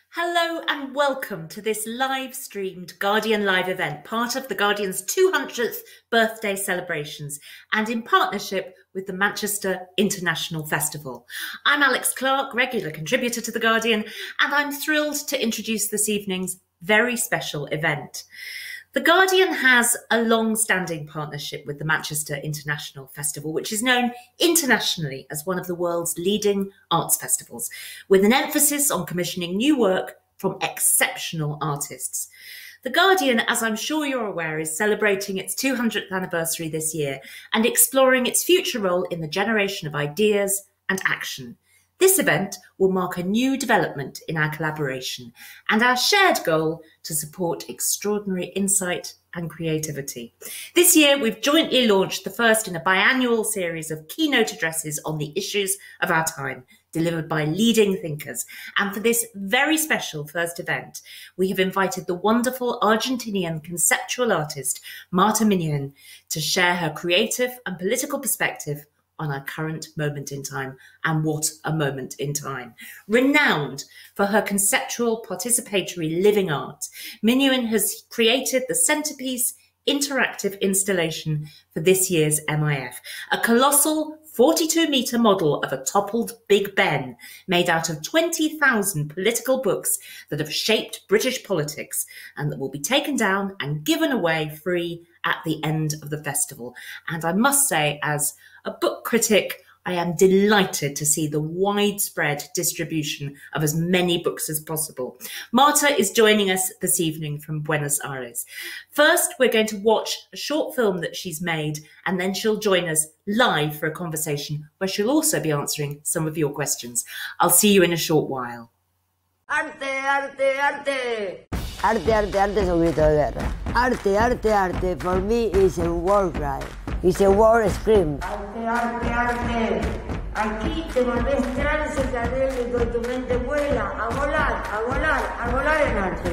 Hello and welcome to this live-streamed Guardian Live event, part of the Guardian's 200th birthday celebrations and in partnership with the Manchester International Festival. I'm Alex Clarke, regular contributor to The Guardian, and I'm thrilled to introduce this evening's very special event. The Guardian has a long-standing partnership with the Manchester International Festival, which is known internationally as one of the world's leading arts festivals, with an emphasis on commissioning new work from exceptional artists. The Guardian, as I'm sure you're aware, is celebrating its 200th anniversary this year and exploring its future role in the generation of ideas and action. This event will mark a new development in our collaboration and our shared goal to support extraordinary insight and creativity. This year, we've jointly launched the first in a biannual series of keynote addresses on the issues of our time, delivered by leading thinkers. And for this very special first event, we have invited the wonderful Argentinian conceptual artist, Marta Minujín, to share her creative and political perspective on our current moment in time, and what a moment in time. Renowned for her conceptual participatory living art, Minujín has created the centerpiece interactive installation for this year's MIF, a colossal 42-metre model of a toppled Big Ben made out of 20,000 political books that have shaped British politics and that will be taken down and given away free at the end of the festival. And I must say, as a book critic, I am delighted to see the widespread distribution of as many books as possible. Marta is joining us this evening from Buenos Aires. First, we're going to watch a short film that she's made, and then she'll join us live for a conversation where she'll also be answering some of your questions. I'll see you in a short while. Arte, arte, arte. Arte, arte, arte es un grito de guerra. Arte, arte, arte, for me is a war cry. It's a war scream. Arte, arte, arte. Aquí te volvés trance académico y tu mente vuela a volar, a volar, a volar en arte.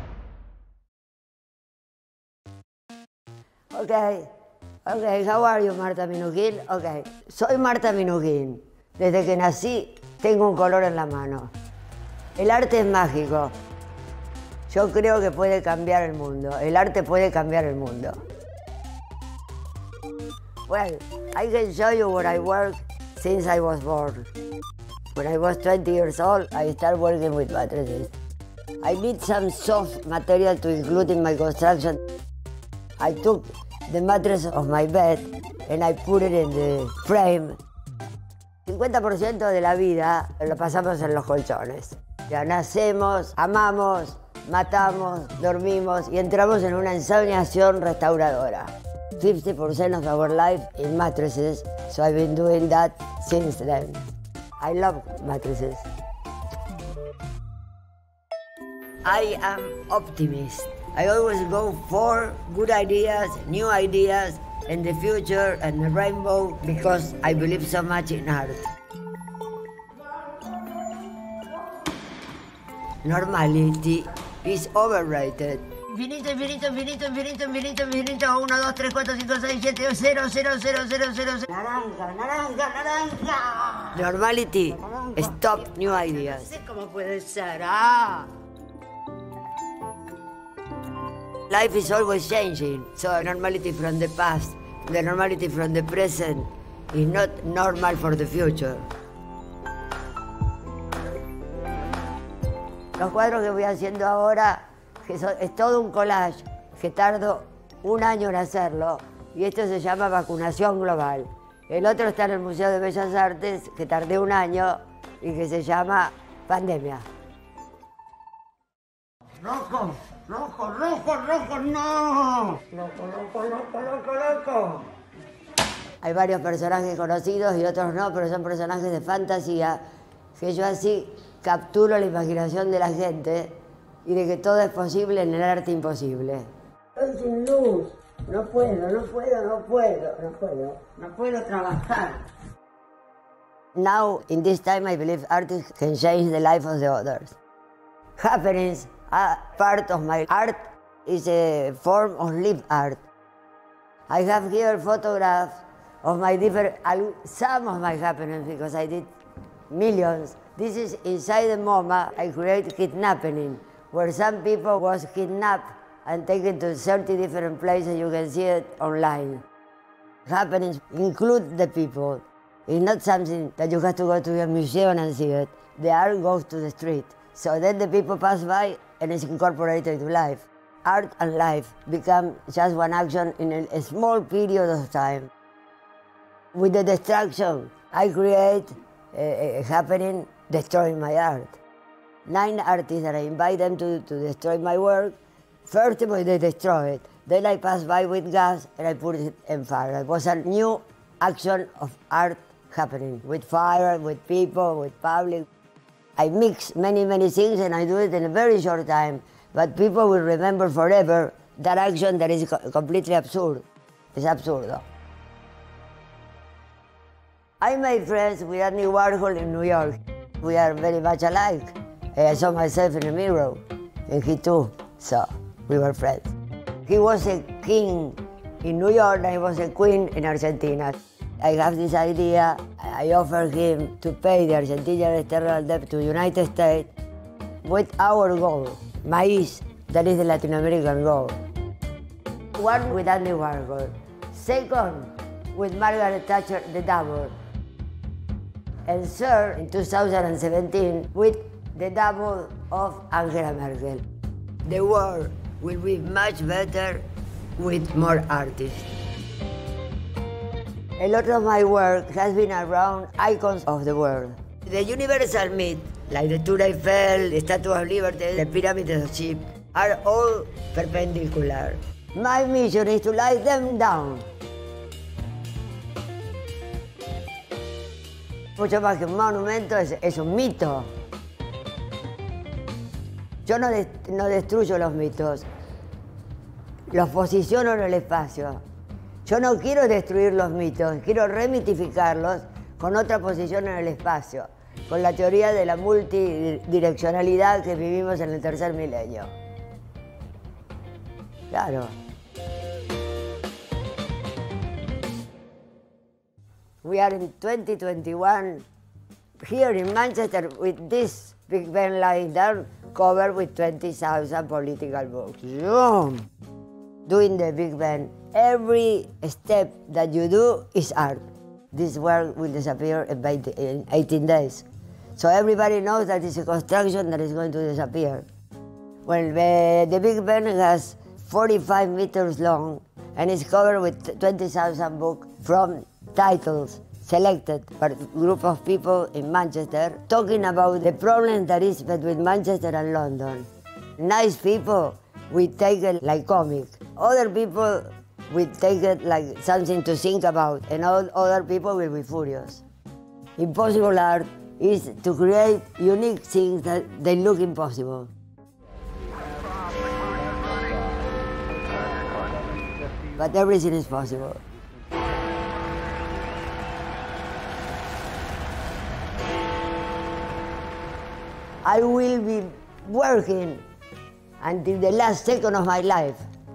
Okay, how are you, Marta Minujín? Okay, soy Marta Minujín. Desde que nací tengo un color en la mano. El arte es mágico. Yo creo que puede cambiar el mundo. El arte puede cambiar el mundo. Well, I can show you where I work since I was born. When I was 20 years old, I started working with mattresses. I need some soft material to include in my construction. I took the mattress of my bed and I put it in the frame. 50% de la vida lo pasamos en los colchones. Ya nacemos, amamos, matamos, dormimos y entramos en una ensoñación restauradora. 50% of our life in mattresses, so I've been doing that since then. I love mattresses. I am optimist. I always go for good ideas, new ideas, and the future and the rainbow because I believe so much in art. Normality is overrated. Infinito, infinito, infinito, infinito, infinito, infinito. 1, 2, 3, 4, 5, 6, 7, 0, 0, 0, 0, 0. Naranja, naranja, naranja. Normality. Stop new ideas. No sé cómo puede ser. Life is always changing. So normality from the past, the normality from the present is not normal for the future. Los cuadros que voy haciendo ahora es todo un collage que tardo un año en hacerlo y esto se llama vacunación global. El otro está en el Museo de Bellas Artes que tardé un año y que se llama pandemia. Rojo, rojo, rojo, rojo, no. Rojo, rojo, rojo, rojo, rojo. Hay varios personajes conocidos y otros no, pero son personajes de fantasía que yo así capturo la imaginación de la gente y de que todo es posible en el arte imposible. Estoy sin luz, no puedo trabajar. Now, in this time, I believe artists can change the life of the others. Happenings are part of my art, is a form of lived art. I have here photographs of my some of my happenings, because I did millions, This is inside the MoMA. I create kidnapping, where some people was kidnapped and taken to 30 different places. You can see it online. Happenings include the people. It's not something that you have to go to a museum and see it. The art goes to the street. So then the people pass by and it's incorporated to life. Art and life become just one action in a small period of time. With the destruction, I create a happening destroying my art. 9 artists that I invite them to destroy my work. First of all, they destroy it. Then I pass by with gas and I put it in fire. It was a new action of art happening, with fire, with people, with public. I mix many, many things and I do it in a very short time. But people will remember forever that action that is completely absurd. It's absurd, though. I made friends with Andy Warhol in New York. We are very much alike. I saw myself in a mirror, and he too, so we were friends. He was a king in New York, and I was a queen in Argentina. I have this idea. I offered him to pay the Argentinian external debt to the United States with our goal, maíz, that is the Latin American goal. One with Andy Warhol. Second, with Margaret Thatcher, the double. And third, in 2017, with the double of Angela Merkel. The world will be much better with more artists. A lot of my work has been around icons of the world. The universal myth, like the Tour Eiffel, the Statue of Liberty, the Pyramids of Egypt, are all perpendicular. My mission is to lie them down. Mucho más que un monumento, es un mito. Yo no destruyo los mitos, los posiciono en el espacio. Yo no quiero destruir los mitos, quiero remitificarlos con otra posición en el espacio, con la teoría de la multidireccionalidad que vivimos en el tercer milenio. Claro. We are in 2021 here in Manchester with this Big Ben lying down, covered with 20,000 political books. Zoom! Doing the Big Ben. Every step that you do is art. This work will disappear in 18 days. So everybody knows that it's a construction that is going to disappear. Well, the Big Ben has 45 meters long and is covered with 20,000 books from titles selected by a group of people in Manchester talking about the problem that is between Manchester and London. Nice people will take it like comic. Other people will take it like something to think about, and other people will be furious. Impossible art is to create unique things that they look impossible. But everything is possible. I will be working until the last second of my life.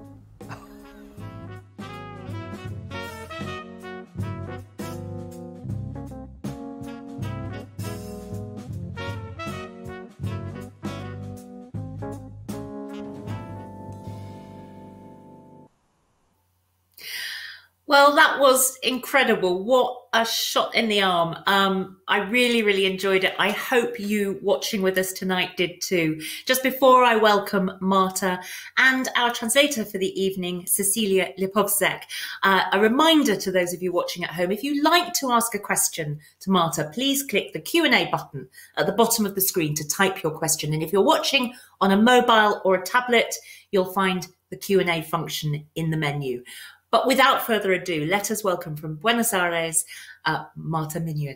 Well, that was incredible. What a shot in the arm. I really, really enjoyed it. I hope you watching with us tonight did too. Just before I welcome Marta and our translator for the evening, Cecilia Lipovsek, a reminder to those of you watching at home, if you'd like to ask a question to Marta, please click the Q&A button at the bottom of the screen to type your question. And if you're watching on a mobile or a tablet, you'll find the Q&A function in the menu. But without further ado, let us welcome from Buenos Aires, Marta Minujín.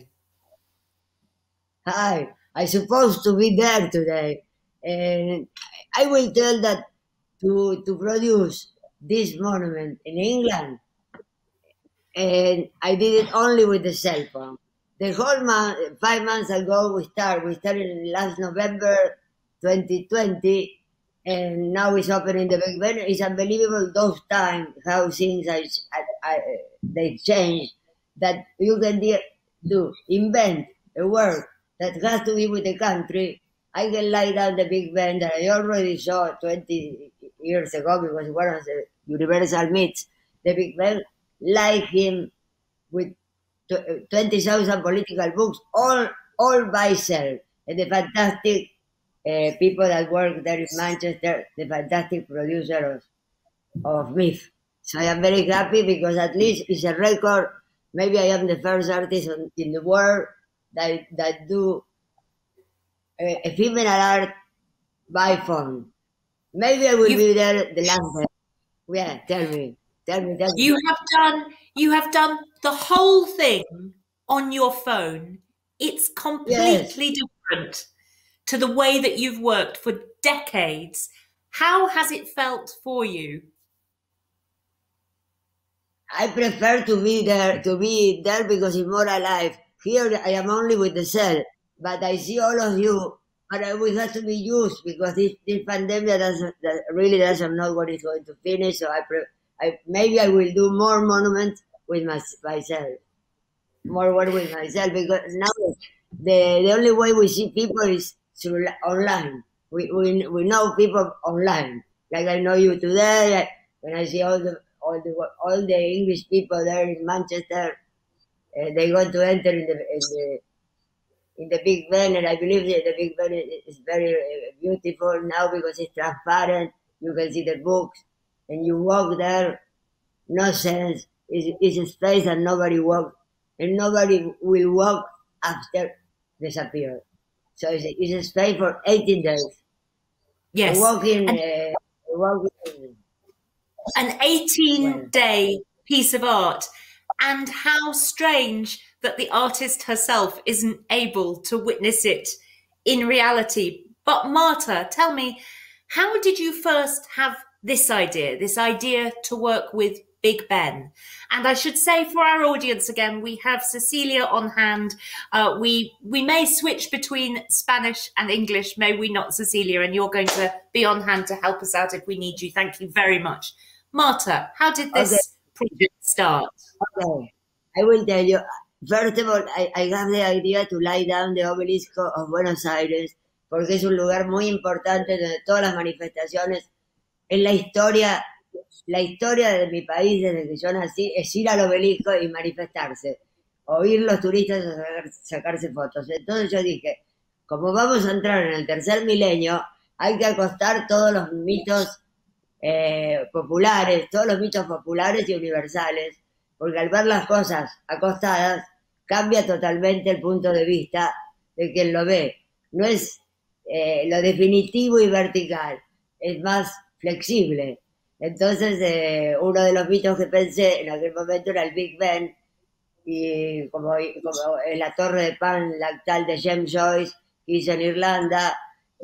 Hi, I'm supposed to be there today. And I will tell that to produce this monument in England, and I did it only with the cell phone. The whole month, 5 months ago, we started last November 2020, and now it's opening the Big Ben. It's unbelievable those times, how things they change, that you can invent a work that has to be with the country, I can lie down the Big Ben that I already saw 20 years ago because one of the universal myths, the Big Ben, like him with 20,000 political books, all by self. And the fantastic people that work there in Manchester, the fantastic producers of MIF. So I am very happy because at least it's a record. Maybe I am the first artist in the world that do ephemeral art by phone. Maybe I will be there the last day. Yeah, tell me. You have done the whole thing on your phone. It's completely different to the way that you've worked for decades. How has it felt for you? I prefer to be there because it's more alive. Here I am only with the cell, but I see all of you. But we have to be used because this pandemic really doesn't know what is going to finish. So maybe I will do more monuments with myself, more work with myself, because now the only way we see people is through online. We know people online. Like I know you today, when I see all the English people there in Manchester, they going to enter in the Big Ben, and I believe that the Big Ben is very beautiful now because it's transparent. You can see the books, and you walk there. No sense. It's a space that nobody walks, and nobody will walk after disappear. So it's a space for 18 days. Yes. An 18-day piece of art. And how strange that the artist herself isn't able to witness it in reality. But Marta, tell me, how did you first have this idea to work with Big Ben? And I should say for our audience again, we have Cecilia on hand. We may switch between Spanish and English, may we not, Cecilia? And you're going to be on hand to help us out if we need you. Thank you very much. Marta, how did this project start? Okay, I will tell you. First of all, I have the idea to lie down the obelisco of Buenos Aires, porque es un lugar muy importante donde todas las manifestaciones en la historia de mi país desde que yo nací es ir al obelisco y manifestarse, o ir los turistas a sacarse fotos. Entonces yo dije, como vamos a entrar en el tercer milenio, hay que acostar todos los mitos populares, y universales, porque al ver las cosas acostadas cambia totalmente el punto de vista de quien lo ve. No es lo definitivo y vertical, es más flexible. Entonces uno de los mitos que pensé en aquel momento era el Big Ben, y como la torre de pan lactal de James Joyce que hizo en Irlanda.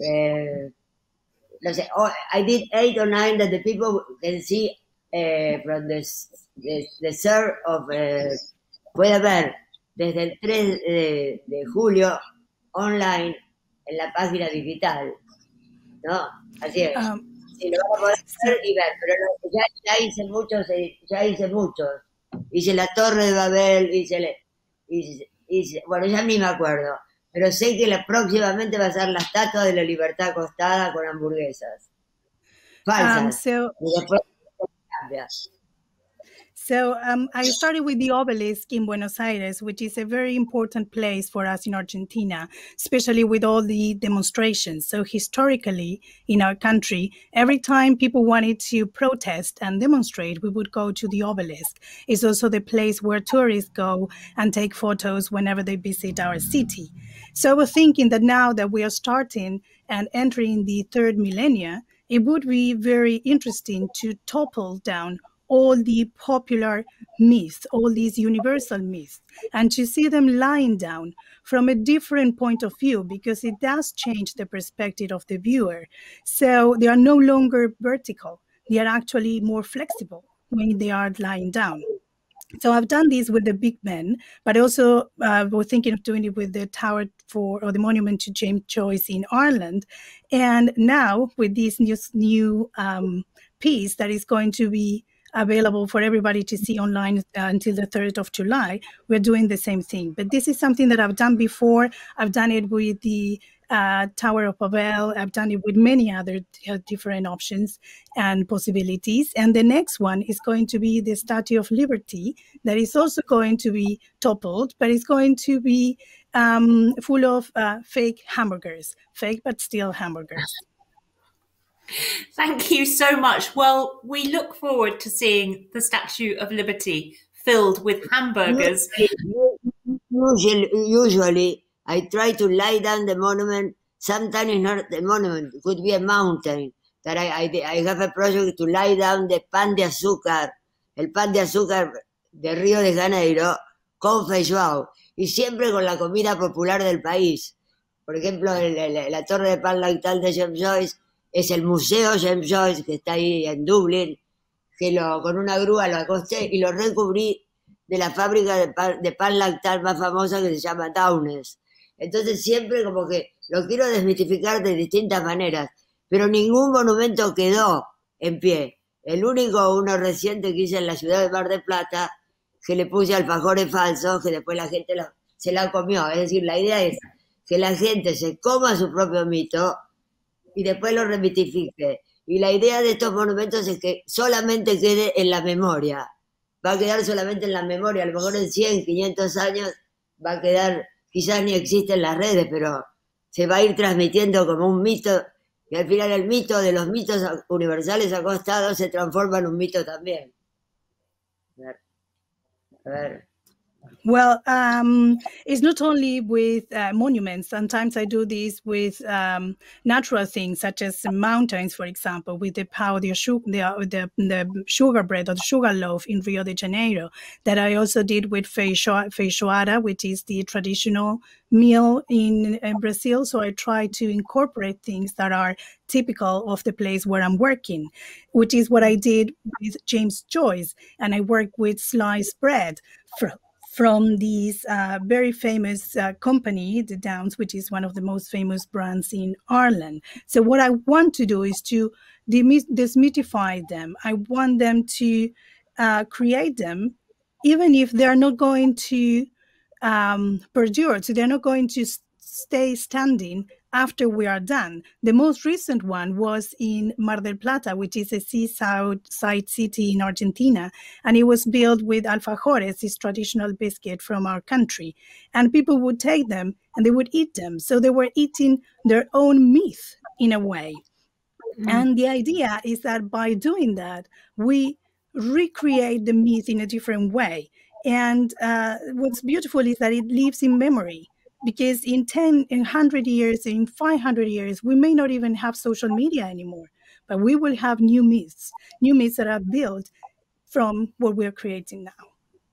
No sé, I did 8 or 9 that the people can see from the Sur of... puede ver desde el 3 de julio online en la página digital, ¿no? Así es. Sí, lo van a poder ver y ver, pero ya hice muchos. Hice la Torre de Babel, bueno, ya ni me acuerdo. Pero sé que próximamente va a ser la Estatua de la Libertad acostada con hamburguesas falsas. Y después cambia. So I started with the obelisk in Buenos Aires, which is a very important place for us in Argentina, especially with all the demonstrations. So historically, in our country, every time people wanted to protest and demonstrate, we would go to the obelisk. It's also the place where tourists go and take photos whenever they visit our city. So I was thinking that now that we are starting and entering the third millennia, it would be very interesting to topple down all the popular myths, all these universal myths, and to see them lying down from a different point of view, because it does change the perspective of the viewer. So they are no longer vertical. They are actually more flexible when they are lying down. So I've done this with the Big Ben, but also we're thinking of doing it with the Tower or the Monument to James Joyce in Ireland. And now with this new piece that is going to be available for everybody to see online until the 3rd of July, we're doing the same thing. But this is something that I've done before. I've done it with the Tower of Babel. I've done it with many other different options and possibilities. And the next one is going to be the Statue of Liberty, that is also going to be toppled, but it's going to be full of fake hamburgers, fake but still hamburgers. Thank you so much. Well, we look forward to seeing the Statue of Liberty filled with hamburgers. Usually, I try to lie down the monument. Sometimes it's not the monument, it could be a mountain. That I have a project to lie down the pan de azúcar, el pan de azúcar de Río de Janeiro, con feijoao, y siempre con la comida popular del país. Por ejemplo, la torre de pan lactal de James Joyce es el Museo James Joyce, que está ahí en Dublín, que con una grúa lo acosté y lo recubrí de la fábrica de pan lactal más famosa que se llama Downes. Entonces siempre como que lo quiero desmitificar de distintas maneras, pero ningún monumento quedó en pie. El único, uno reciente que hice en la ciudad de Mar del Plata, que le puse alfajores falsos, que después la gente se la comió. Es decir, la idea es que la gente se coma su propio mito y después lo remitifique. Y la idea de estos monumentos es que solamente quede en la memoria. Va a quedar solamente en la memoria. A lo mejor en 100, 500 años va a quedar, quizás ni existe en las redes, pero se va a ir transmitiendo como un mito. Y al final el mito de los mitos universales acostados se transforma en un mito también. A ver. Well, it's not only with monuments. Sometimes I do this with natural things, such as mountains, for example, with the pão de açúcar, the sugar bread or the sugar loaf in Rio de Janeiro, that I also did with feijoada, which is the traditional meal in Brazil. So I try to incorporate things that are typical of the place where I'm working, which is what I did with James Joyce. And I worked with sliced bread from this very famous company, the Downs, which is one of the most famous brands in Ireland. So what I want to do is to demystify them. I want them to create them, even if they're not going to perdure, so they're not going to stay standing after we are done. The most recent one was in Mar del Plata, which is a seaside city in Argentina, and it was built with alfajores, this traditional biscuit from our country. And people would take them and they would eat them. So they were eating their own myth in a way. Mm. And the idea is that by doing that, we recreate the myth in a different way. And what's beautiful is that it lives in memory. Because in 10, in 100 years, in 500 years, we may not even have social media anymore, but we will have new myths that are built from what we're creating now.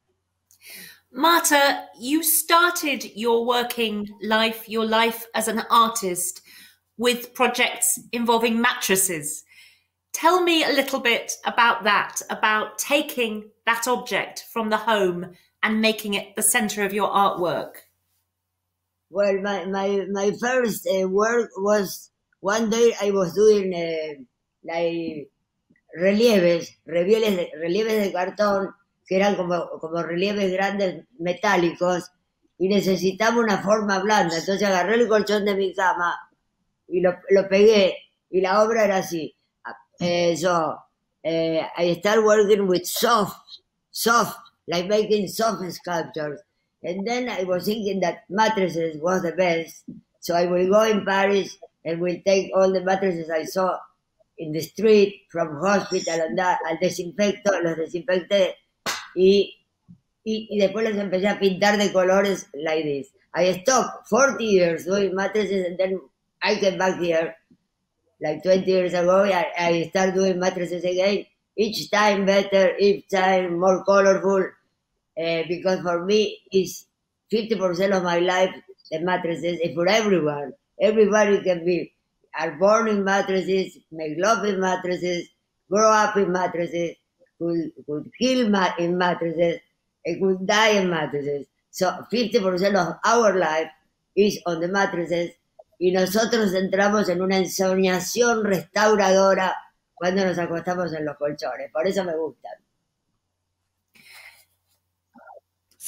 Marta, you started your working life, your life as an artist, with projects involving mattresses. Tell me a little bit about that, about taking that object from the home and making it the center of your artwork. Well, my first work was, one day I was doing like relieves de cartón, que eran como relieves grandes metálicos, y necesitaba una forma blanda. Entonces agarré el colchón de mi cama y lo pegué, y la obra era así. I started working with soft, like making soft sculptures. And then I was thinking that mattresses was the best. So I will go in Paris and will take all the mattresses I saw in the street from hospital and that, los desinfecté y después los empecé a pintar de colores like this. I stopped 40 years doing mattresses and then I came back here like 20 years ago. I started doing mattresses again, each time better, each time more colorful. Because for me, it's 50% of my life, the mattresses, is for everyone. Everybody are born in mattresses, make love in mattresses, grow up in mattresses, could heal in mattresses, and could die in mattresses. So 50% of our life is on the mattresses, y nosotros entramos en una ensoñación restauradora cuando nos acostamos en los colchones. Por eso me gustan.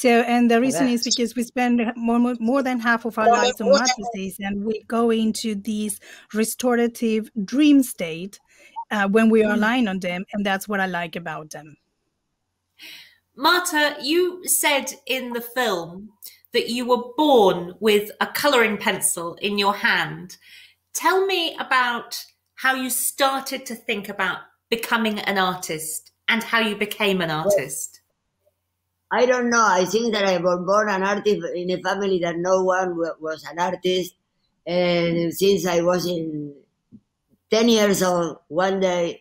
So, and the reason is because we spend more than half of our lives on mattresses, and we go into this restorative dream state when we are lying on them, and that's what I like about them. Marta, you said in the film that you were born with a colouring pencil in your hand. Tell me about how you started to think about becoming an artist and how you became an artist. I don't know. I think that I was born an artist in a family that no one was an artist. And since I was 10 years old, one day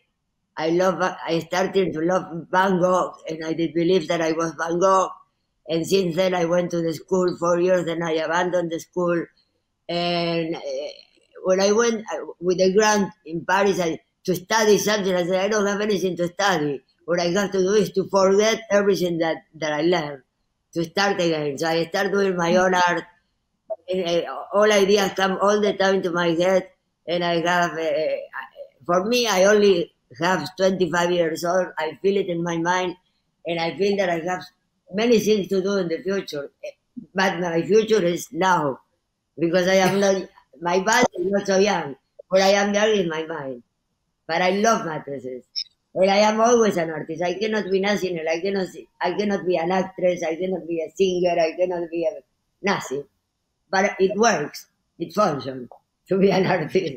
I started to love Van Gogh, and I did believe that I was Van Gogh. And since then I went to the school 4 years, then I abandoned the school. And when I went with a grant in Paris to study something, I said, I don't have anything to study. What I have to do is to forget everything that I learned, to start again. So I start doing my own art. And, all ideas come all the time to my head. And I have, for me, I only have 25 years old. I feel it in my mind. And I feel that I have many things to do in the future. But my future is now. Because I am not, my body is not so young. But I am young in my mind. But I love mattresses. And I am always an artist. I cannot be nothing. I cannot be an actress. I cannot be a singer. I cannot be nothing. But it works. It functions to be an artist.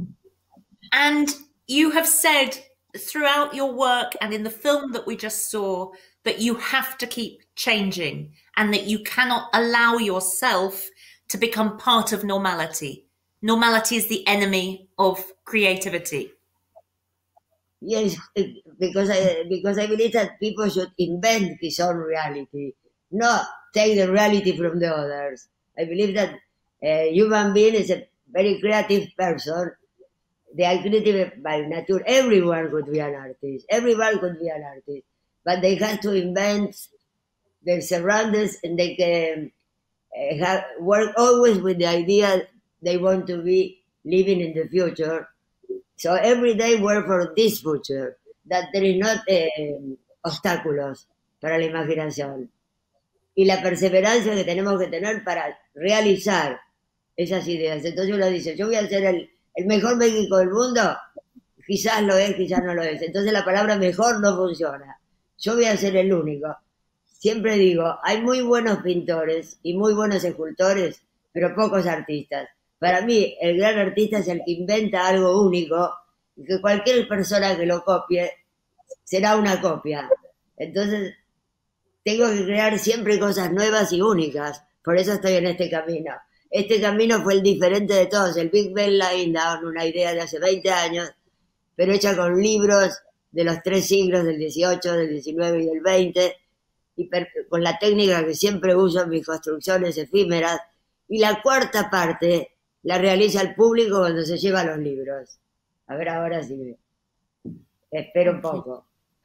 And you have said throughout your work and in the film that we just saw that you have to keep changing and that you cannot allow yourself to become part of normality. Normality is the enemy of creativity. Yes, because I believe that people should invent his own reality, not take the reality from the others. I believe that a human being is a very creative person. They are creative by nature. Everyone could be an artist. Everyone could be an artist. But they have to invent their surroundings, and they can work always with the idea they want to be living in the future. So every day work for this future, that there is not obstáculos para la imaginación. Y la perseverancia que tenemos que tener para realizar esas ideas. Entonces uno dice, yo voy a ser el mejor médico del mundo, quizás lo es, quizás no lo es. Entonces la palabra mejor no funciona. Yo voy a ser el único. Siempre digo, hay muy buenos pintores y muy buenos escultores, pero pocos artistas. Para mí, el gran artista es el que inventa algo único y que cualquier persona que lo copie será una copia. Entonces, tengo que crear siempre cosas nuevas y únicas. Por eso estoy en este camino. Este camino fue el diferente de todos. El Big Bang Line Down, una idea de hace 20 años, pero hecha con libros de los 3 siglos, del 18, del 19 y del 20, y con la técnica que siempre uso en mis construcciones efímeras. Y la cuarta parte la realiza el público cuando se lleva los libros. A ver, ahora sí. Espero un poco.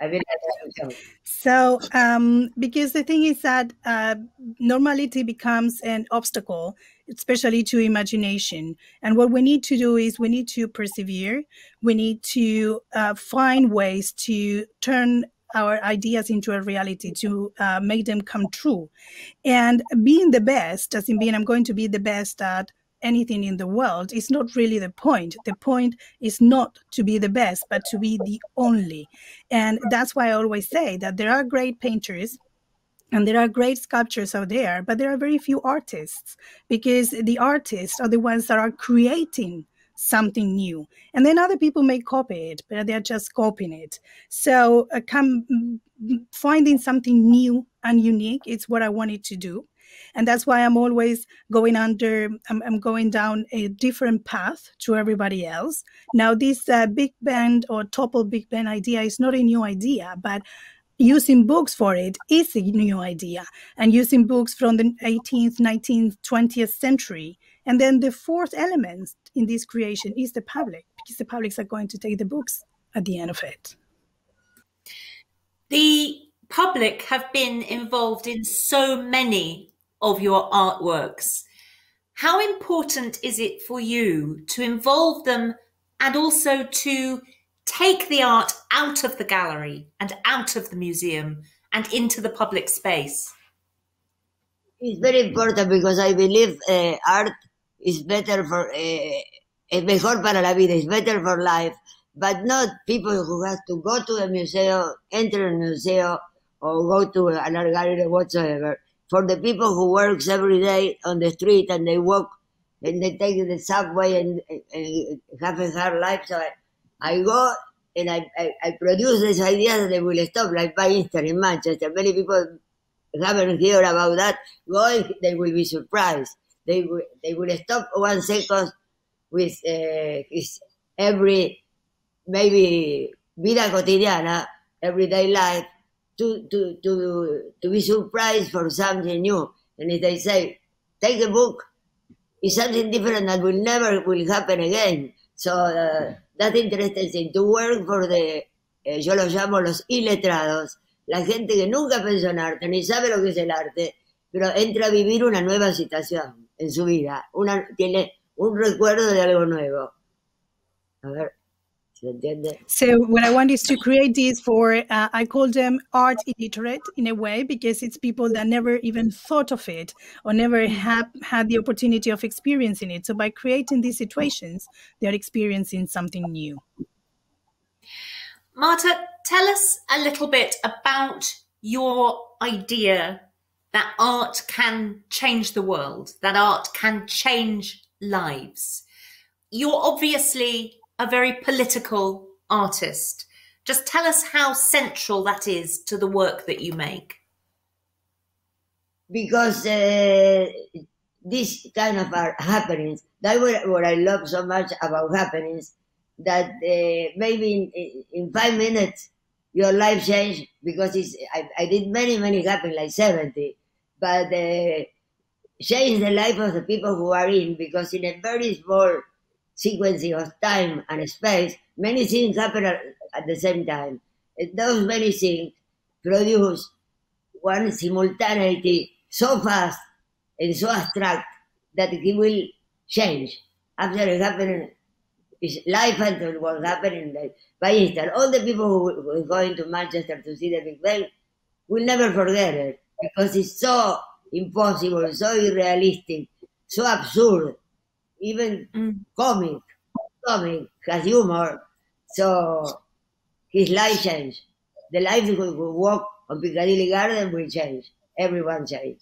So, because the thing is that normality becomes an obstacle, especially to imagination. And what we need to do is we need to persevere. We need to find ways to turn our ideas into a reality, to make them come true. And being the best, as in being, I'm going to be the best at anything in the world, is not really the point. The point is not to be the best, but to be the only. And that's why I always say that there are great painters and there are great sculptors out there, but there are very few artists, because the artists are the ones that are creating something new. And then other people may copy it, but they're just copying it. So finding something new and unique is what I wanted to do. And that's why I'm always going I'm going down a different path to everybody else. Now, this Big Bang or toppled Big Bang idea is not a new idea, but using books for it is a new idea. And using books from the 18th, 19th, 20th century. And then the fourth element in this creation is the public, because the publics are going to take the books at the end of it. The public have been involved in so many of your artworks. How important is it for you to involve them and also to take the art out of the gallery and out of the museum and into the public space? It's very important because I believe art is better for, es mejor para la vida, it's better for life, but not people who have to go to a museum, enter a museum, or go to an art gallery whatsoever. For the people who works every day on the street and they walk and they take the subway and have a hard life, so I go and I produce these ideas that they will stop, like by Easter in Manchester. Many people haven't heard about that. Going, they will be surprised. They will stop 1 second with his every maybe vida cotidiana, everyday life, to be surprised for something new. And if they say, take a book, it's something different that will never will happen again. So that's interesting thing, to work for the, yo los llamo los iletrados, la gente que nunca pensó en arte, ni sabe lo que es el arte, pero entra a vivir una nueva situación en su vida, tiene un recuerdo de algo nuevo. A ver. So what I want is to create this for, I call them art illiterate in a way, because it's people that never even thought of it or never have had the opportunity of experiencing it. So by creating these situations, they're experiencing something new. Marta, tell us a little bit about your idea that art can change the world, that art can change lives. You're obviously a very political artist. Just tell us how central that is to the work that you make. Because this kind of happenings, that's what I love so much about happenings, that maybe in 5 minutes your life changed, because I did many happenings, like 70, but change the life of the people who are in, because in a very small sequencing of time and space, many things happen at the same time. And those many things produce one simultaneity so fast and so abstract that it will change. After it happened, it's life until what happened. For instance, all the people who are going to Manchester to see the Big Bang will never forget it, because it's so impossible, so unrealistic, so absurd. Even comic has humor, so his life changed. The life who walk on Piccadilly Gardens will change. Everyone changed.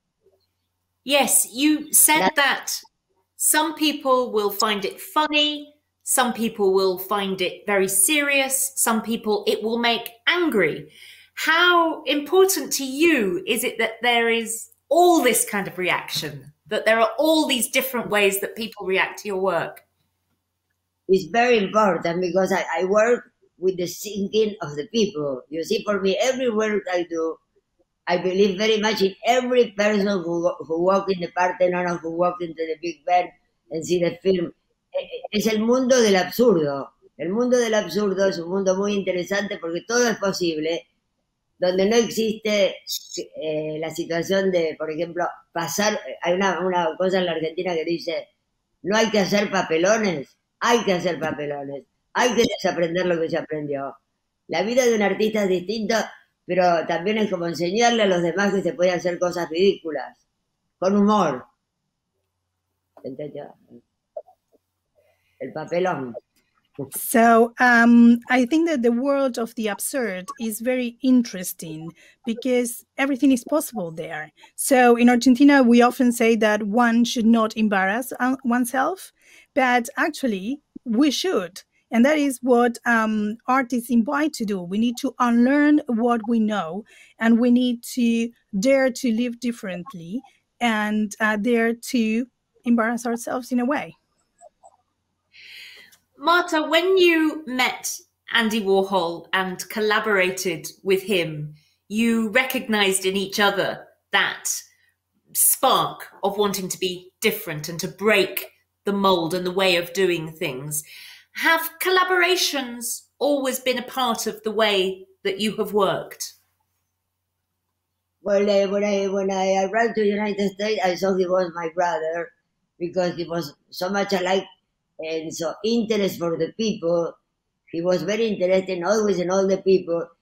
Yes, you said that some people will find it funny, some people will find it very serious, some people it will make angry. How important to you is it that there is all this kind of reaction, that there are all these different ways that people react to your work? It's very important, because I work with the thinking of the people. You see, for me, every work I do, I believe very much in every person who walk in the Parthenon or who walk into the Big Ben and see the film. Es el mundo del absurdo. El mundo del absurdo es un mundo muy interesante porque todo es posible, donde no existe la situación de, por ejemplo, pasar. Hay una cosa en la Argentina que dice, no hay que hacer papelones, hay que hacer papelones, hay que desaprender lo que se aprendió. La vida de un artista es distinta, pero también es como enseñarle a los demás que se pueden hacer cosas ridículas, con humor. ¿Entendió? El papelón. So I think that the world of the absurd is very interesting because everything is possible there. So in Argentina, we often say that one should not embarrass oneself, but actually we should. And that is what artists invite to do. We need to unlearn what we know, and we need to dare to live differently and dare to embarrass ourselves in a way. Marta, when you met Andy Warhol and collaborated with him, you recognized in each other that spark of wanting to be different and to break the mold and the way of doing things. Have collaborations always been a part of the way that you have worked? Well, when I arrived to the United States, I thought he was my brother, because he was so much alike and so interest for the people. He was very interested always in all the people.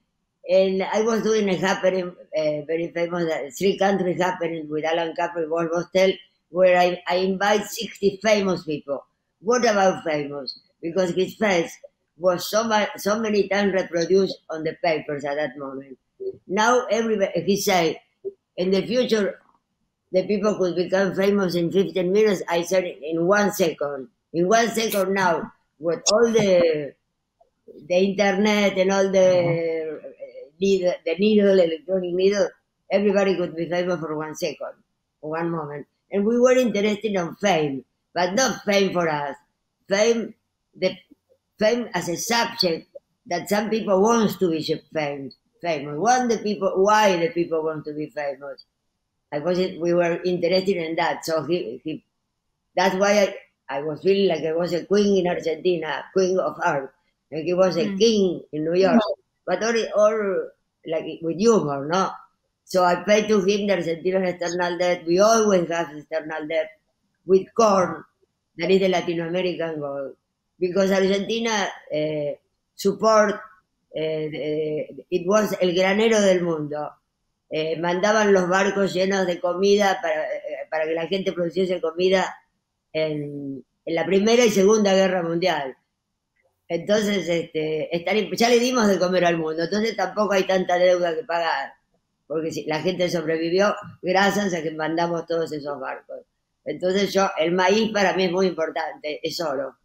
And I was doing a happening, very famous, 3 countries happening with Alan Capri, World Hostel, where I invite 60 famous people. What about famous? Because his face was so many times reproduced on the papers at that moment. Now everybody, he said, in the future, the people could become famous in 15 minutes. I said in 1 second. In 1 second now, with all the internet and all the electronic needle, everybody could be famous for 1 second, for 1 moment. And we were interested in fame, but not fame for us. Fame as a subject that some people want to be famous. Why the people want to be famous? We were interested in that. So that's why I was feeling like I was a queen in Argentina, queen of art. Like he was a king in New York, but all like with humor, no? So I paid to him the Argentine external debt. We always have external debt with corn, that is the Latin American gold. Because Argentina support, it was el granero del mundo. Mandaban los barcos llenos de comida para que la gente produciese comida en la Primera y Segunda Guerra Mundial. Entonces, ya le dimos de comer al mundo, entonces tampoco hay tanta deuda que pagar, porque la gente sobrevivió gracias a que mandamos todos esos barcos. Entonces el maíz para mí es muy importante, es oro.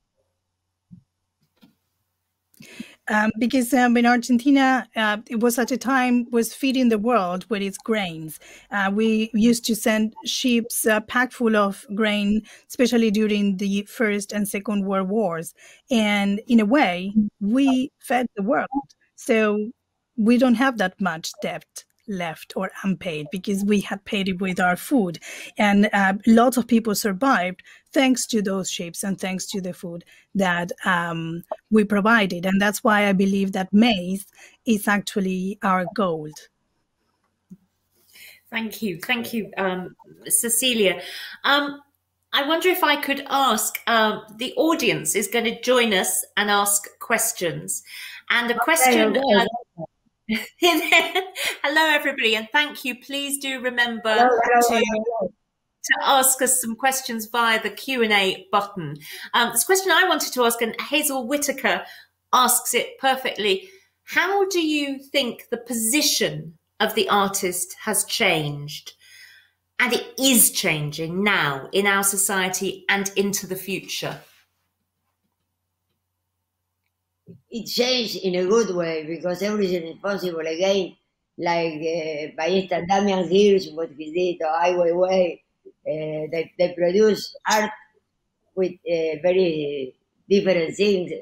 Because in Argentina, it was at a time was feeding the world with its grains. We used to send ships packed full of grain, especially during the First and Second World Wars. And in a way, we fed the world. So we don't have that much debt left or unpaid because we had paid it with our food. And lots of people survived thanks to those ships and thanks to the food that we provided. And that's why I believe that maize is actually our gold. Thank you. Thank you, Cecilia. I wonder if I could ask, the audience is going to join us and ask questions. And a question... Hello, everybody, and thank you. Please do remember to ask us some questions via the Q&A button. This question I wanted to ask, and Hazel Whitaker asks it perfectly. How do you think the position of the artist has changed? And it is changing now in our society and into the future. It changed in a good way because everything is possible again. Like Ballesta Damian Hirsch, what he did, or Ai Weiwei, they produce art with very different things.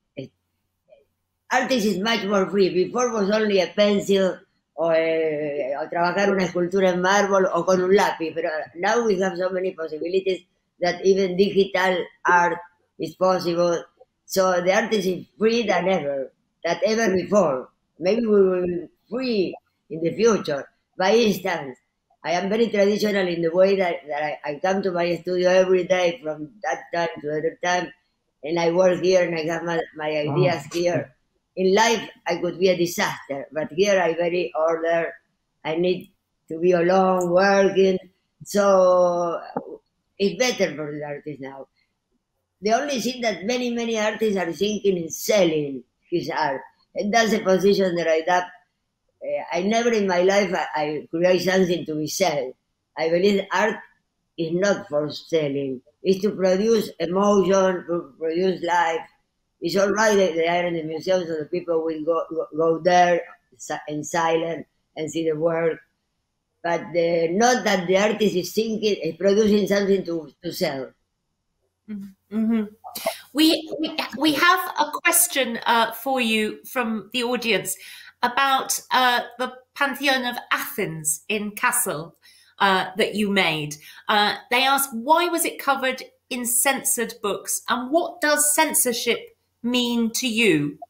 Artist is much more free. Before was only a pencil o trabajar una escultura en mármol o con un lápiz. But now we have so many possibilities that even digital art is possible. So the artist is free than ever before. Maybe we will be free in the future. For instance, I am very traditional in the way that I come to my studio every day from that time to the other time, and I work here and I have my ideas here. In life, I could be a disaster, but here I very order. I need to be alone working. So it's better for the artist now. The only thing that many, many artists are thinking is selling his art. And that's a position that I have. I never in my life I create something to be sold. I believe art is not for selling. It's to produce emotion, to produce life. It's all right that they are in the museum so the people will go there in silence and see the work. But not that the artist is thinking, is producing something to sell. Mm-hmm. We have a question for you from the audience about the Pantheon of Athens in Kassel that you made. They ask, why was it covered in censored books, and what does censorship mean to you?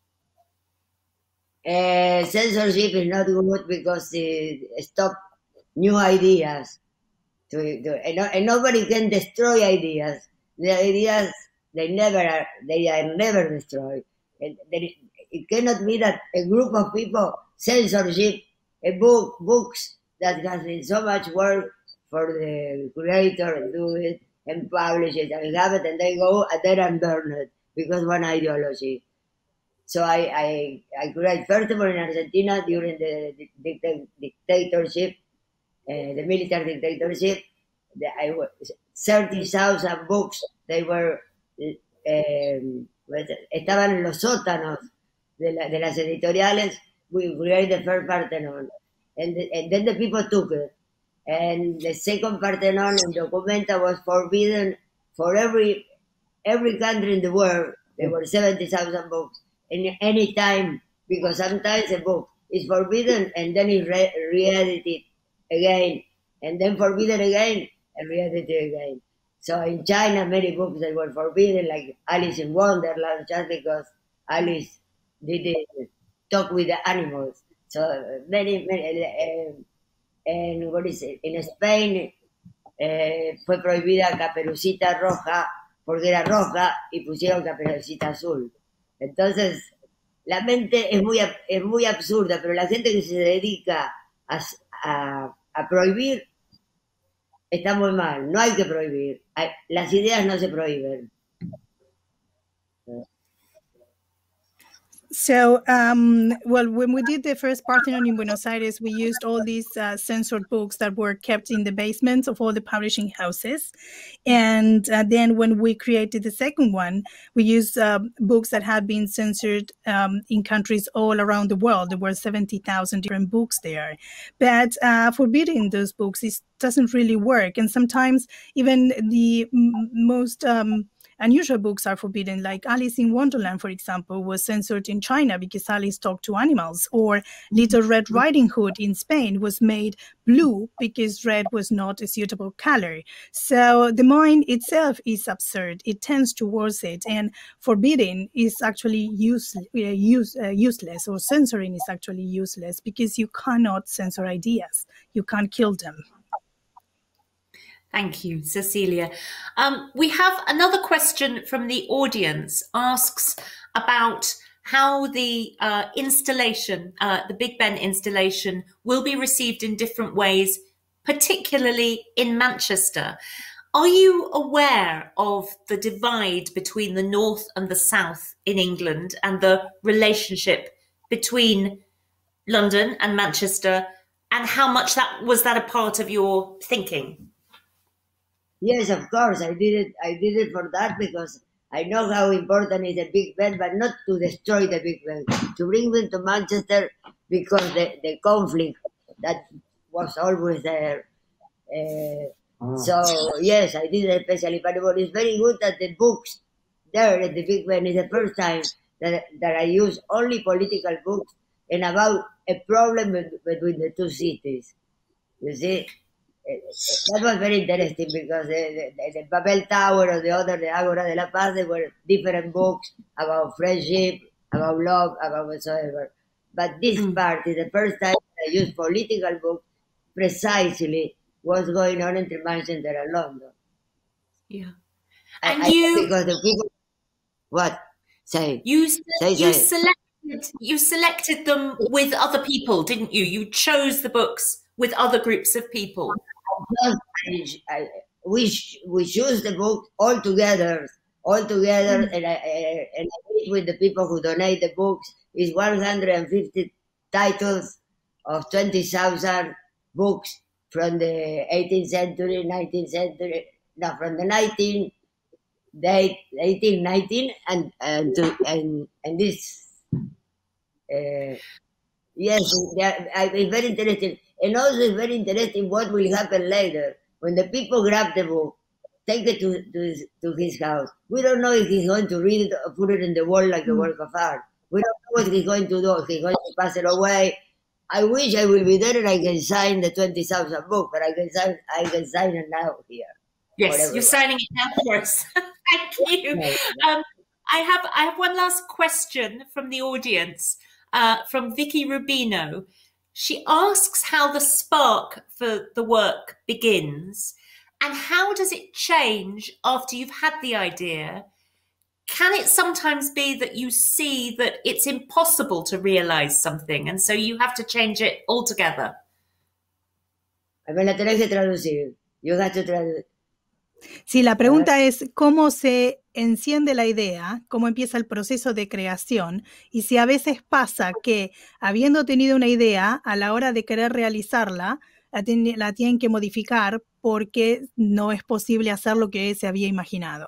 Censorship is not good because it stops new ideas. And nobody can destroy ideas. The ideas, they are never destroyed. It cannot be that a group of people censorship books that has been so much work for the creator and do it and publish it and have it, and they go and then and burn it because one ideology. So I create, first of all, in Argentina during the dictatorship, the military dictatorship, 30,000 books, they were, estaban en los sótanos de las editoriales. We created the first Parthenon, and then the people took it. And the second Parthenon in documenta was forbidden for every country in the world. There were 70,000 books in any time, because sometimes a book is forbidden and then it's re-edited again, and then forbidden again and re-edited again. So in China, many books that were forbidden, like Alice in Wonderland, just because Alice didn't talk with the animals. So many and what is it? In Spain fue prohibida Caperucita Roja porque era roja y pusieron Caperucita Azul. Entonces, la mente es muy absurda, pero la gente que se dedica a prohibir está muy mal. No hay que prohibir. Las ideas no se prohíben. So, well, when we did the first Parthenon in Buenos Aires, we used all these censored books that were kept in the basements of all the publishing houses. And then when we created the second one, we used books that had been censored in countries all around the world. There were 70,000 different books there. But forbidding those books doesn't really work. And sometimes even the most unusual books are forbidden, like Alice in Wonderland, for example, was censored in China because Alice talked to animals, or Little Red Riding Hood in Spain was made blue because red was not a suitable color. So the mind itself is absurd. It tends towards it, and forbidding is actually useless, or censoring is actually useless, because you cannot censor ideas. You can't kill them. Thank you, Cecilia. We have another question from the audience, asks about how the installation, the Big Ben installation, will be received in different ways, particularly in Manchester. Are you aware of the divide between the north and the south in England and the relationship between London and Manchester, and how much was that a part of your thinking? Yes, of course, I did it. I did it for that because I know how important is the Big Ben, but not to destroy the Big Ben, to bring them to Manchester, because the conflict that was always there. So yes, I did it especially. But it's very good that the books there at the Big Ben is the first time that I use only political books and about a problem between the two cities. You see. That was very interesting because the Babel Tower or the other, the Agora de la Paz, they were different books about friendship, about love, about whatsoever. But this part is the first time I used political books, precisely what's going on entre Manchester and London. Yeah. And because the people, what? Say. You selected them with other people, didn't you? You chose the books with other groups of people. We choose the book all together, and I meet with the people who donate the books. It's 150 titles of 20,000 books from the 18th century, 19th century, no, from the 1819 and this. Yes, it's very interesting. And also it's very interesting what will happen later. When the people grab the book, take it to his house. We don't know if he's going to read it or put it in the wall like a work of art. We don't know what he's going to do. He's going to pass it away. I wish I will be there and I can sign the 20,000 book, but I can sign it now here. Yes, you're signing it now for us. Thank you. I have one last question from the audience, from Vicky Rubino. She asks how the spark for the work begins and how does it change after you've had the idea? can it sometimes be that you see that it's impossible to realize something and so you have to change it altogether? Me la tenés que traducir. You have to traduce. Sí, la pregunta es cómo se enciende la idea, cómo empieza el proceso de creación y si a veces pasa que habiendo tenido una idea, a la hora de querer realizarla, la tienen que modificar porque no es posible hacer lo que se había imaginado.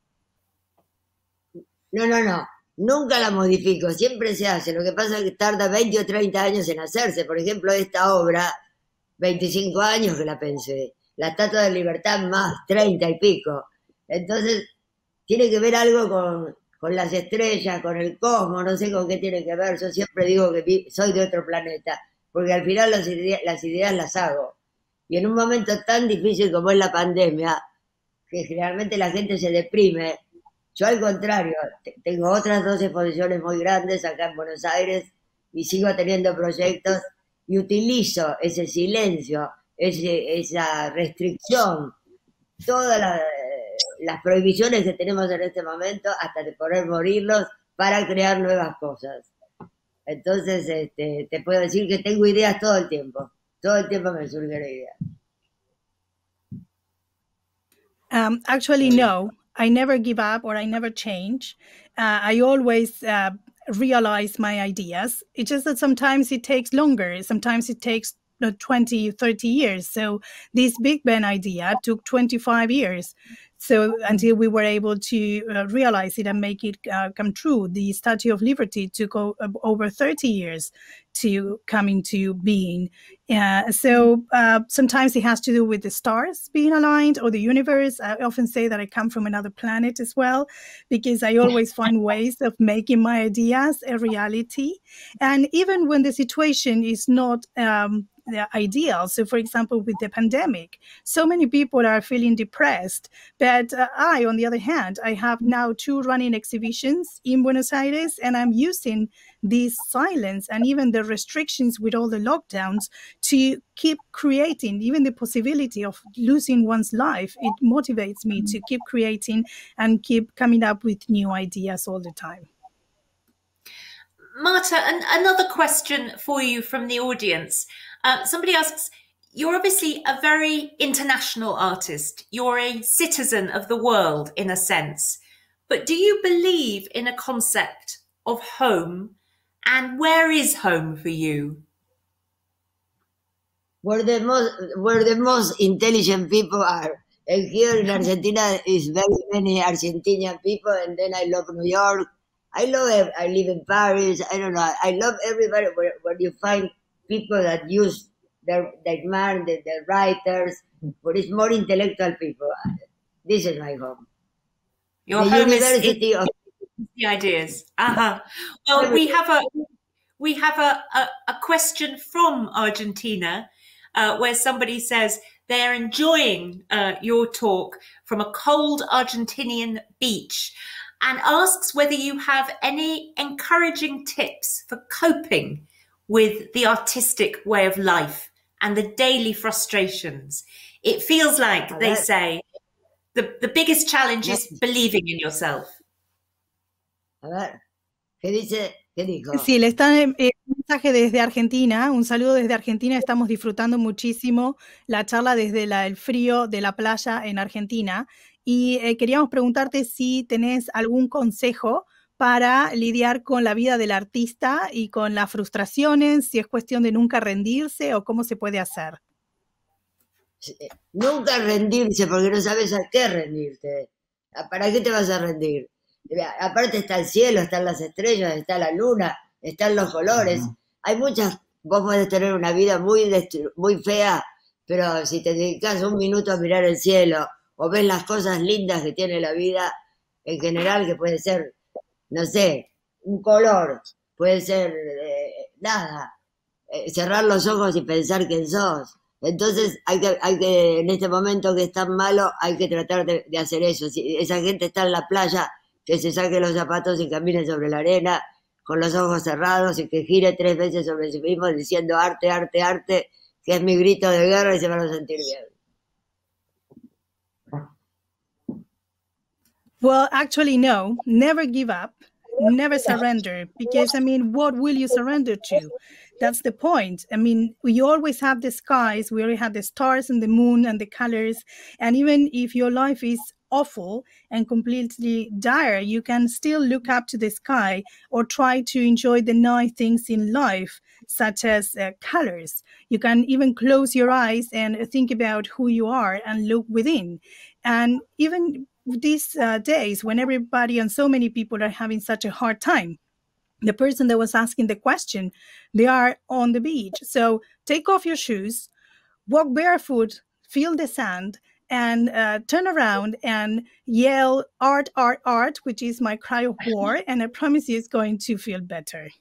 No. Nunca la modifico, siempre se hace. Lo que pasa es que tarda 20 o 30 años en hacerse. Por ejemplo, esta obra, 25 años que la pensé. La Estatua de Libertad más 30 y pico. Entonces, tiene que ver algo con las estrellas, con el cosmos, no sé con qué tiene que ver. Yo siempre digo que soy de otro planeta, porque al final las ideas las hago. Y en un momento tan difícil como es la pandemia, que generalmente la gente se deprime, yo al contrario, tengo otras 2 exposiciones muy grandes acá en Buenos Aires y sigo teniendo proyectos y utilizo ese silencio, esa restricción, todas las prohibiciones que tenemos en este momento hasta de poder morirlos para crear nuevas cosas. Entonces, te puedo decir que tengo ideas todo el tiempo me surge la idea. Actually, no. I never give up or I never change. I always realize my ideas. It's just that sometimes it takes longer. Sometimes it takes 20, 30 years. So this Big Bang idea took 25 years. So until we were able to realize it and make it come true. The Statue of Liberty took over 30 years to come into being. So sometimes it has to do with the stars being aligned or the universe. I often say that I come from another planet as well, because I always find ways of making my ideas a reality. And even when the situation is not ideal. So, for example, with the pandemic, so many people are feeling depressed. But I, on the other hand, I have now 2 running exhibitions in Buenos Aires, and I'm using this silence and even the restrictions with all the lockdowns to keep creating. Even the possibility of losing one's life, it motivates me to keep creating and keep coming up with new ideas all the time. Marta, another question for you from the audience. Somebody asks, you're obviously a very international artist. You're a citizen of the world, in a sense. But do you believe in a concept of home? And where is home for you? Where the most intelligent people are. And here in Argentina is very many Argentinian people, and then I love New York. I live in Paris. I don't know. I love everybody where you find people that use their mind, their writers, but it's more intellectual people. This is my home. Your the home University of the ideas. Well, we have a question from Argentina where somebody says they're enjoying your talk from a cold Argentinian beach, and asks whether you have any encouraging tips for coping with the artistic way of life and the daily frustrations. It feels like, they say, the biggest challenge is believing in yourself. A ver, ¿qué dice? ¿Qué dijo? Sí, le están un mensaje desde Argentina, un saludo desde Argentina. Estamos disfrutando muchísimo la charla desde el frío de la playa en Argentina. Y queríamos preguntarte si tenés algún consejo para lidiar con la vida del artista y con las frustraciones, si es cuestión de nunca rendirse o cómo se puede hacer. Nunca rendirse, porque no sabes a qué rendirte. ¿Para qué te vas a rendir? Aparte está el cielo, están las estrellas, está la luna, están los colores. Hay muchas, vos podés tener una vida muy fea, pero si te dedicas un minuto a mirar el cielo o ves las cosas lindas que tiene la vida en general, que puede ser, no sé, un color, puede ser nada, cerrar los ojos y pensar quién sos. Entonces hay que, en este momento que es tan malo, hay que tratar de hacer eso. Si esa gente está en la playa, que se saque los zapatos y camine sobre la arena con los ojos cerrados y que gire 3 veces sobre sí mismo diciendo arte, arte, arte, que es mi grito de guerra, y se van a sentir bien. Well, actually, no, never give up, never surrender, because I mean, what will you surrender to? That's the point. I mean, we always have the skies, we already have the stars and the moon and the colors. And even if your life is awful and completely dire, you can still look up to the sky or try to enjoy the nice things in life, such as colors. You can even close your eyes and think about who you are and look within. And even these days, when everybody and so many people are having such a hard time, the person that was asking the question, they are on the beach. So take off your shoes, walk barefoot, feel the sand, and turn around and yell art, art, art, which is my cry of war. And I promise you it's going to feel better.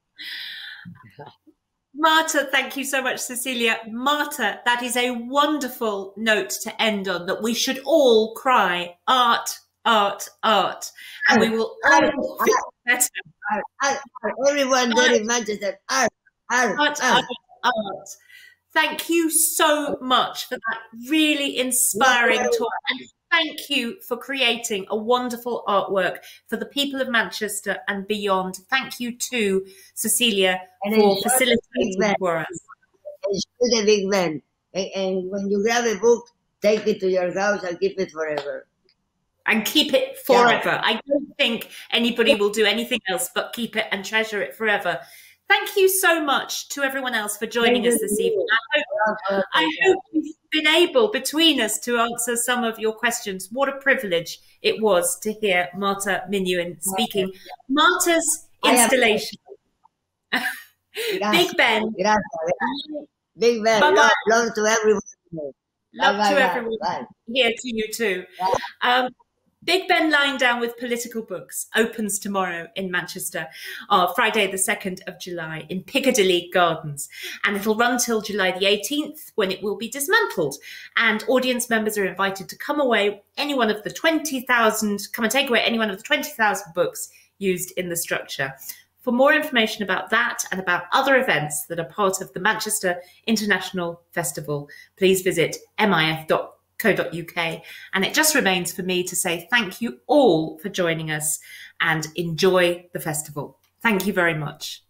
Marta, thank you so much, Cecilia. Marta, that is a wonderful note to end on, that we should all cry art, art, art, and we will all feel better. Everyone there in Manchester, art, art, art, art, art. Thank you so much for that really inspiring talk. And thank you for creating a wonderful artwork for the people of Manchester and beyond. Thank you to Cecilia for facilitating for us. Enjoy the big man. And when you grab a book, take it to your house and keep it forever. And keep it forever. Yeah. I don't think anybody will do anything else but keep it and treasure it forever. Thank you so much to everyone else for joining us this evening. I hope we've been able, between us, to answer some of your questions. What a privilege it was to hear Marta Minujín speaking. Marta's installation. Big Ben. Big Ben. Bye-bye. Love to everyone. Love to everyone. Here to you too. Big Ben Lying Down with Political Books opens tomorrow in Manchester, Friday the 2nd of July in Piccadilly Gardens. And it'll run till July the 18th, when it will be dismantled. And audience members are invited to come away any one of the 20,000, come and take away any one of the 20,000 books used in the structure. For more information about that and about other events that are part of the Manchester International Festival, please visit mif.co.uk. And it just remains for me to say thank you all for joining us and enjoy the festival. Thank you very much.